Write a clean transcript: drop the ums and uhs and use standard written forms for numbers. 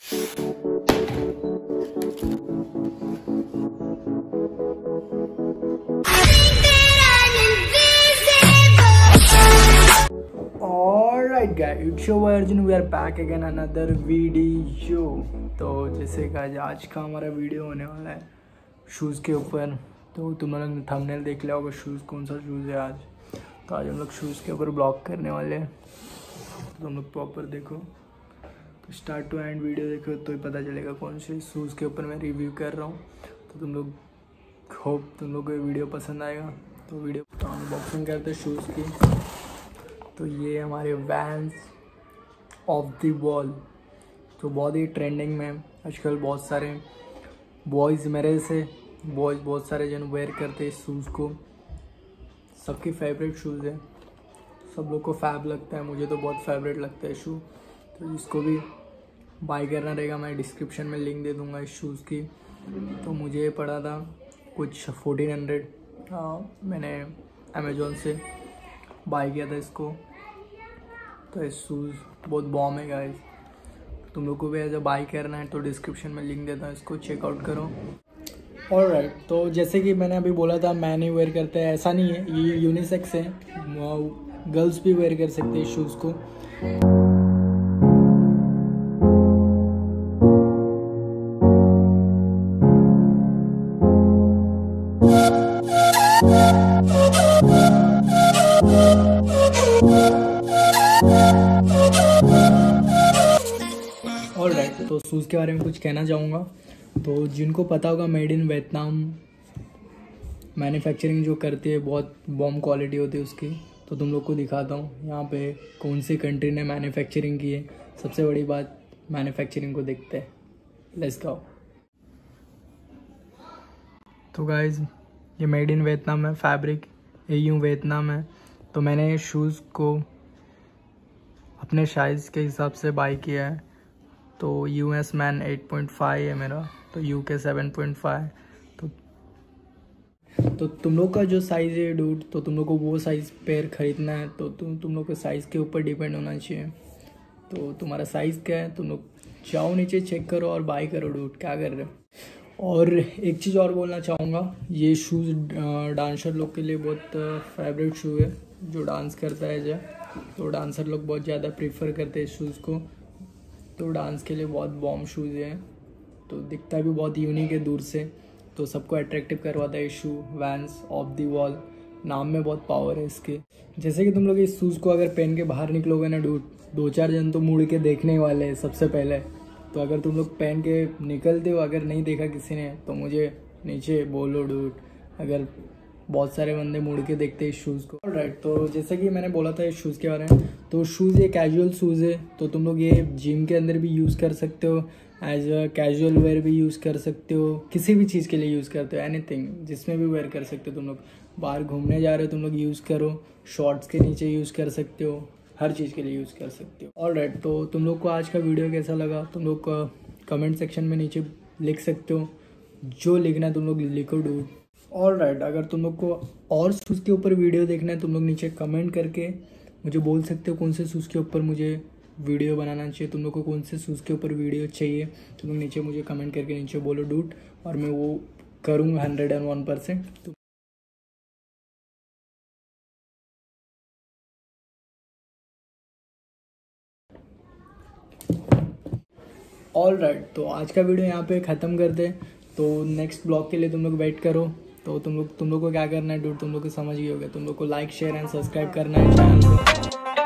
Alright guys, it's your boy Arjun. We are back again another video. तो जैसे कि आज का हमारा वीडियो होने वाला है शूज़ के ऊपर। तो तुम लोग ने थंबनेल देख लिया होगा शूज़ कौन सा शूज़ है आज। तो आज हम लोग शूज़ के ऊपर ब्लॉग करने वाले हैं। तो तुम लोग प्रॉपर देखो, तो स्टार्ट टू एंड वीडियो देखो तो ही पता चलेगा कौन से शूज़ के ऊपर मैं रिव्यू कर रहा हूँ। तो तुम लोग होप तुम लोग को ये वीडियो पसंद आएगा। तो वीडियो अनबॉक्सिंग करते हैं शूज़ की। तो ये हमारे वैंस ऑफ द वॉल तो बहुत ही ट्रेंडिंग में आजकल। बहुत सारे बॉयज़ मेरे से बहुत सारे जन वेयर करते हैं इस शूज़ को। सबकी फेवरेट शूज़ है, सब लोग को फैब लगता है, मुझे तो बहुत फेवरेट लगता है शू। तो इसको भी बाय करना रहेगा, मैं डिस्क्रिप्शन में लिंक दे दूँगा इस शूज़ की। तो मुझे पड़ा था कुछ 1400, मैंने अमेज़ोन से बाय किया था इसको। तो ये शूज़ बहुत बॉम है गाइस। तुम लोग को भी ऐसा बाय करना है तो डिस्क्रिप्शन में लिंक देता हूँ, इसको चेकआउट करो। ऑलराइट, तो जैसे कि मैंने अभी बोला था मैन ही वेयर करते हैं, ऐसा नहीं है, ये यूनिसेक्स है, गर्ल्स भी वेयर कर सकते हैं इस शूज़ को। ऑलराइट, तो शूज़ के बारे में कुछ कहना चाहूँगा। तो जिनको पता होगा मेड इन वियतनाम मैन्युफैक्चरिंग जो करती है, बहुत बॉम क्वालिटी होती है उसकी। तो तुम लोग को दिखाता हूँ यहाँ पे कौन सी कंट्री ने मैन्युफैक्चरिंग की है। सबसे बड़ी बात मैन्युफैक्चरिंग को देखते हैं, लेट्स गो। तो गाइज ये मेड इन वियतनाम है, फैब्रिक AU वियतनाम है। तो मैंने शूज़ को अपने साइज़ के हिसाब से बाय किया है। तो US मैन 8.5 है मेरा, तो UK 7.5। तो तुम लोग का जो साइज़ है डूड, तो तुम लोग को वो साइज़ पेयर ख़रीदना है। तो तुम लोग के साइज़ के ऊपर डिपेंड होना चाहिए। तो तुम्हारा साइज़ क्या है, तुम लोग जाओ नीचे चेक करो और बाय करो डूड, क्या कर रहे हो। और एक चीज़ और बोलना चाहूँगा, ये शूज़ डांसर लोग के लिए बहुत फेवरेट शू है, जो डांस करता है जो। तो डांसर लोग बहुत ज़्यादा प्रीफर करते हैं इस शूज़ को। तो डांस के लिए बहुत बॉम शूज़ हैं। तो दिखता भी बहुत यूनिक है दूर से, तो सबको अट्रैक्टिव करवाता है shoe. Vans off the wall, नाम में बहुत पावर है इसके। जैसे कि तुम लोग इस शूज़ को अगर पहन के बाहर निकलोगे ना डूड, 2-4 जन तो मुड़ के देखने वाले हैं सबसे पहले। तो अगर तुम लोग पहन के निकलते हो, अगर नहीं देखा किसी ने, तो मुझे नीचे बोलो डूड, अगर बहुत सारे बंदे मुड़ के देखते हैं इस शूज़ को। ऑलराइट, तो जैसे कि मैंने बोला था इस शूज़ के बारे में, तो शूज़ ये कैजुअल शूज़ है। तो तुम लोग ये जिम के अंदर भी यूज़ कर सकते हो, एज अ कैजुअल वेयर भी यूज़ कर सकते हो, किसी भी चीज़ के लिए यूज़ करते हो, एनीथिंग जिसमें भी वेयर कर सकते हो। तुम लोग बाहर घूमने जा रहे हो, तुम लोग यूज़ करो, शॉर्ट्स के नीचे यूज़ कर सकते हो, हर चीज़ के लिए यूज़ कर सकते हो। ऑलराइट, तो तुम लोग को आज का वीडियो कैसा लगा, तुम लोग का कमेंट सेक्शन में नीचे लिख सकते हो, जो लिखना है तुम लोग लिखो डूड। ऑलराइट, अगर तुम लोग को और शूज़ के ऊपर वीडियो देखना है, तुम लोग नीचे कमेंट करके मुझे बोल सकते हो कौन से शूज़ के ऊपर मुझे वीडियो बनाना चाहिए। तुम लोग को कौन से शूज़ के ऊपर वीडियो चाहिए, तुम लोग नीचे मुझे कमेंट करके नीचे बोलो डूड, और मैं वो करूँगा 101%। ऑलराइट, तो आज का वीडियो यहाँ पे ख़त्म करते हैं। तो नेक्स्ट ब्लॉग के लिए तुम लोग वेट करो। तो तुम लोग को क्या करना है डूड, तुम लोग को समझ ही होगा। तुम लोग को लाइक शेयर एंड सब्सक्राइब करना है चैनल को।